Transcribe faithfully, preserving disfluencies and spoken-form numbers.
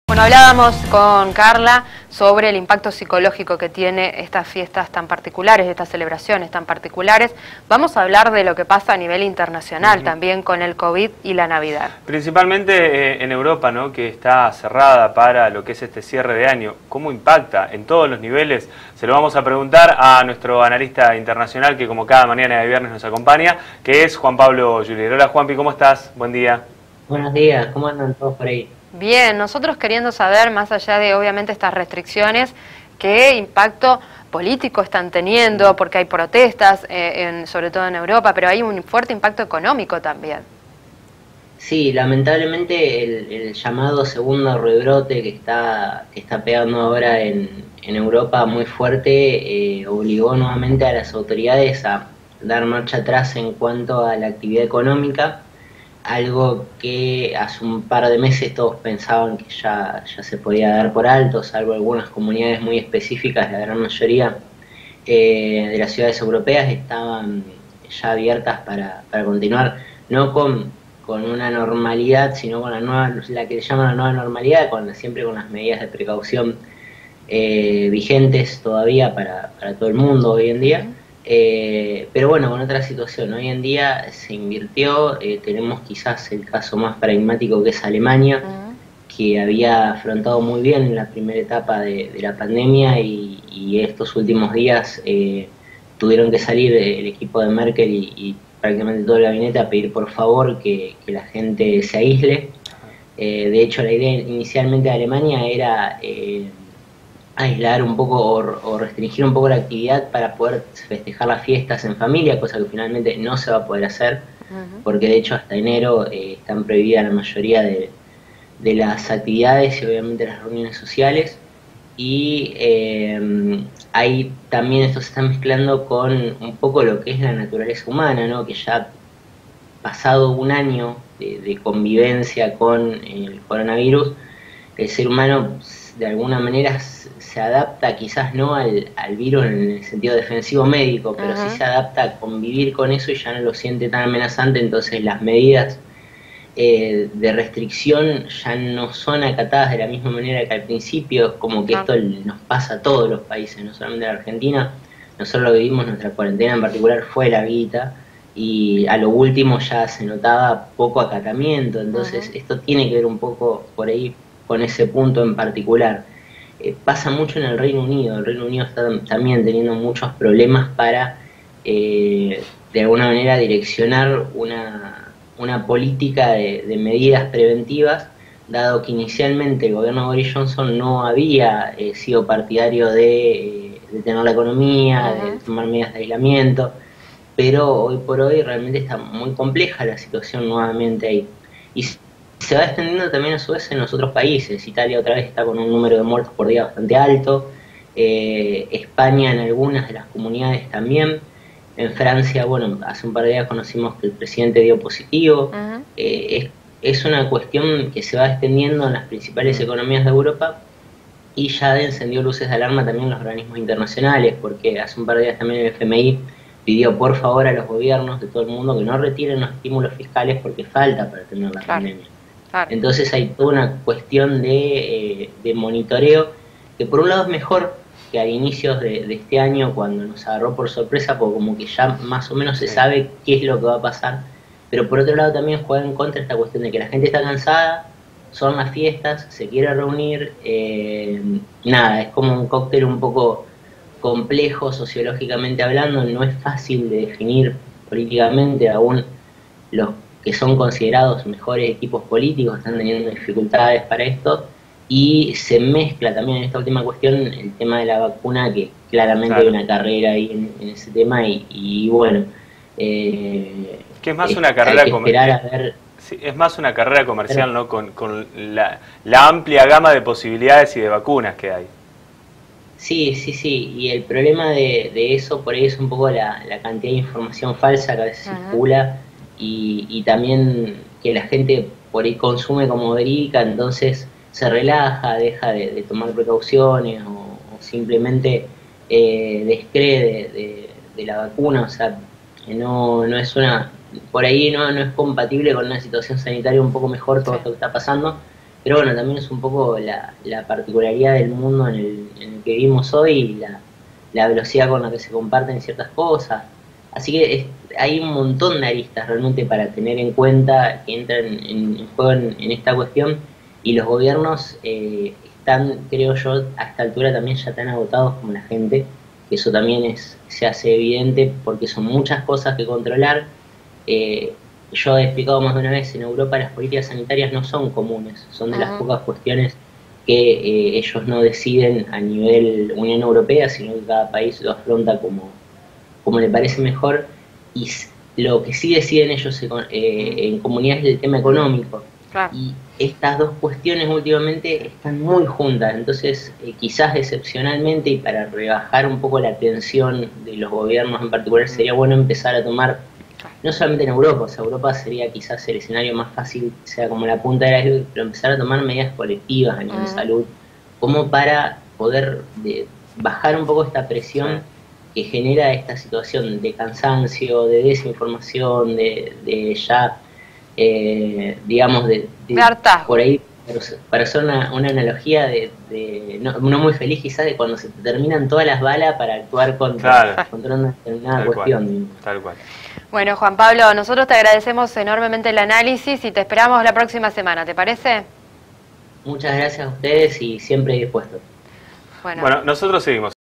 Bueno, hablábamos con Carla sobre el impacto psicológico que tiene estas fiestas tan particulares, estas celebraciones tan particulares. Vamos a hablar de lo que pasa a nivel internacional uh-huh. también con el COVID y la Navidad. Principalmente eh, en Europa, ¿no?, que está cerrada para lo que es este cierre de año. ¿Cómo impacta en todos los niveles? Se lo vamos a preguntar a nuestro analista internacional que como cada mañana de viernes nos acompaña, que es Juan Pablo Julier. Hola Juanpi, ¿cómo estás? Buen día. Buenos días, ¿cómo andan todos por ahí? Bien, nosotros queriendo saber, más allá de obviamente estas restricciones, qué impacto político están teniendo, porque hay protestas, eh, en, sobre todo en Europa, pero hay un fuerte impacto económico también. Sí, lamentablemente el, el llamado segundo rebrote que está, que está pegando ahora en, en Europa muy fuerte, eh, obligó nuevamente a las autoridades a dar marcha atrás en cuanto a la actividad económica, algo que hace un par de meses todos pensaban que ya, ya se podía dar por alto, salvo algunas comunidades muy específicas. La gran mayoría eh, de las ciudades europeas estaban ya abiertas para, para continuar, no con, con una normalidad, sino con la nueva, la que se llama la nueva normalidad, con, siempre con las medidas de precaución eh, vigentes todavía para, para todo el mundo hoy en día. Eh, pero bueno, con otra situación, hoy en día se invirtió, eh, tenemos quizás el caso más paradigmático que es Alemania, uh-huh. que había afrontado muy bien la primera etapa de, de la pandemia y, y estos últimos días eh, tuvieron que salir el equipo de Merkel y, y prácticamente todo el gabinete a pedir por favor que, que la gente se aísle. Eh, de hecho, la idea inicialmente de Alemania era Eh, aislar un poco o, o restringir un poco la actividad para poder festejar las fiestas en familia, cosa que finalmente no se va a poder hacer, uh-huh. porque de hecho hasta enero eh, están prohibidas la mayoría de, de las actividades y obviamente las reuniones sociales, y eh, ahí también esto se está mezclando con un poco lo que es la naturaleza humana, ¿no?, que ya pasado un año de, de convivencia con el coronavirus, el ser humano de alguna manera se adapta, quizás no al, al virus en el sentido defensivo médico, pero uh-huh. sí se adapta a convivir con eso y ya no lo siente tan amenazante. Entonces las medidas eh, de restricción ya no son acatadas de la misma manera que al principio, como que uh-huh. esto nos pasa a todos los países, no solamente a la Argentina. Nosotros lo vivimos, nuestra cuarentena en particular fue larguita y a lo último ya se notaba poco acatamiento, entonces uh-huh. esto tiene que ver un poco por ahí con ese punto en particular. Eh, pasa mucho en el Reino Unido. El Reino Unido está también teniendo muchos problemas para, eh, de alguna manera, direccionar una, una política de, de medidas preventivas, dado que inicialmente el gobierno de Boris Johnson no había eh, sido partidario de, eh, de tener la economía, uh-huh. de tomar medidas de aislamiento, pero hoy por hoy realmente está muy compleja la situación nuevamente ahí. Y se va extendiendo también a su vez en los otros países. Italia otra vez está con un número de muertos por día bastante alto, eh, España en algunas de las comunidades también, en Francia, bueno, hace un par de días conocimos que el presidente dio positivo. Uh-huh. eh, es, es una cuestión que se va extendiendo en las principales economías de Europa y ya encendió luces de alarma también en los organismos internacionales, porque hace un par de días también el F M I pidió por favor a los gobiernos de todo el mundo que no retiren los estímulos fiscales porque falta para tener la claro. pandemia. Claro. Entonces hay toda una cuestión de, eh, de monitoreo que por un lado es mejor que a inicios de, de este año, cuando nos agarró por sorpresa, porque como que ya más o menos se sabe qué es lo que va a pasar, pero por otro lado también juega en contra esta cuestión de que la gente está cansada, son las fiestas, se quiere reunir, eh, nada, es como un cóctel un poco complejo sociológicamente hablando, no es fácil de definir políticamente, aún los que son considerados mejores equipos políticos están teniendo dificultades para esto, y se mezcla también en esta última cuestión el tema de la vacuna, que claramente claro. hay una carrera ahí en, en ese tema, y, y bueno, eh, que es más una carrera comercial. Ver... Sí, es más una carrera comercial, ¿no? Con, con la, la amplia gama de posibilidades y de vacunas que hay. Sí, sí, sí, y el problema de, de eso por ahí es un poco la, la cantidad de información falsa que a veces uh-huh. circula, y, y también que la gente por ahí consume como verídica, entonces se relaja, deja de, de tomar precauciones o, o simplemente eh, descree de, de, de la vacuna. O sea, no, no es una, por ahí no, no es compatible con una situación sanitaria un poco mejor todo sí. esto que está pasando, pero bueno, también es un poco la, la particularidad del mundo en el, en el que vivimos hoy y la, la velocidad con la que se comparten ciertas cosas. Así que es, hay un montón de aristas realmente para tener en cuenta que entran en, en juego en, en esta cuestión, y los gobiernos eh, están, creo yo, a esta altura también ya tan agotados como la gente, que eso también es, se hace evidente porque son muchas cosas que controlar. Eh, yo he explicado más de una vez, en Europa las políticas sanitarias no son comunes, son de las Ujú. pocas cuestiones que eh, ellos no deciden a nivel Unión Europea, sino que cada país lo afronta como, como le parece mejor, y lo que sí deciden ellos eh, en comunidad es el tema económico. Claro. Y estas dos cuestiones últimamente están muy juntas, entonces eh, quizás excepcionalmente y para rebajar un poco la tensión de los gobiernos en particular sería bueno empezar a tomar, no solamente en Europa, o sea, Europa sería quizás el escenario más fácil, sea como la punta de la isla, pero empezar a tomar medidas colectivas a nivel Mm. de salud, como para poder de, bajar un poco esta presión que genera esta situación de cansancio, de desinformación, de, de ya, eh, digamos, de, de, De hartazgo. por ahí, para hacer una, una analogía de, de no, no muy feliz quizás, de cuando se te terminan todas las balas para actuar contra, Claro. contra una determinada Tal cuestión. cual, tal cual. Bueno, Juan Pablo, nosotros te agradecemos enormemente el análisis y te esperamos la próxima semana, ¿te parece? Muchas gracias a ustedes y siempre dispuesto. Bueno, Bueno, nosotros seguimos.